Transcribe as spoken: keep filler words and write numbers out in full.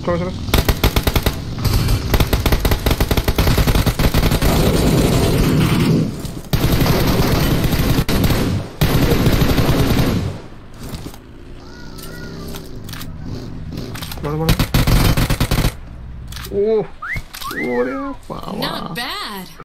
Come on, come on. Mana mana? Oh, oh dia, Not bad.